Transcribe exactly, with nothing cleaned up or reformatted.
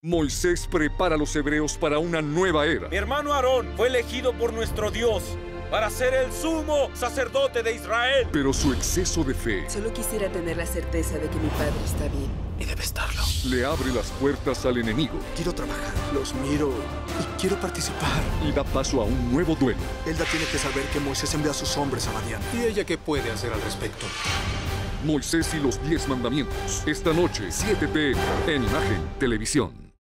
Moisés prepara a los hebreos para una nueva era. Mi hermano Aarón fue elegido por nuestro Dios para ser el sumo sacerdote de Israel. Pero su exceso de fe Solo quisiera tener la certeza de que mi padre está bien. Y debe estarlo. le abre las puertas al enemigo Quiero trabajar, los miro y quiero participar. y da paso a un nuevo duelo. Elda tiene que saber que Moisés envía a sus hombres a Madián. ¿Y ella qué puede hacer al respecto? Moisés y los diez mandamientos. Esta noche, siete p m en Imagen Televisión.